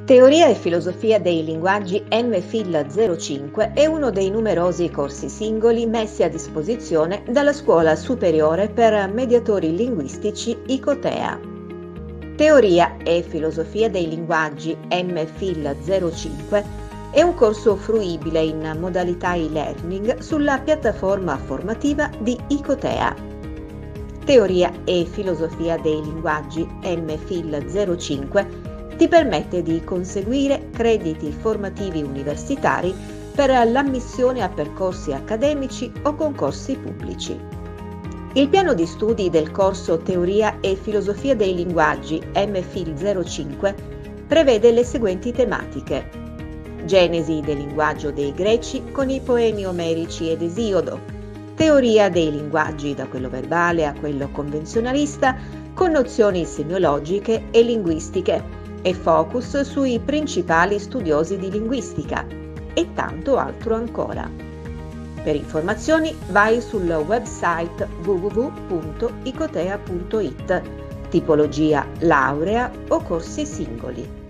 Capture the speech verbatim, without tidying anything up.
Teoria e filosofia dei linguaggi M Phil zero cinque è uno dei numerosi corsi singoli messi a disposizione dalla Scuola Superiore per Mediatori Linguistici ICOTEA. Teoria e filosofia dei linguaggi M Phil zero cinque è un corso fruibile in modalità e-learning sulla piattaforma formativa di ICOTEA. Teoria e filosofia dei linguaggi M Phil zero cinque ti permette di conseguire crediti formativi universitari per l'ammissione a percorsi accademici o concorsi pubblici. Il piano di studi del corso Teoria e filosofia dei linguaggi M Phil zero cinque prevede le seguenti tematiche: Genesi del linguaggio dei Greci con i poemi omerici ed Esiodo, teoria dei linguaggi da quello verbale a quello convenzionalista, con nozioni semiologiche e linguistiche e focus sui principali studiosi di linguistica e tanto altro ancora. Per informazioni vai sul website w w w punto icotea punto it, tipologia laurea o corsi singoli.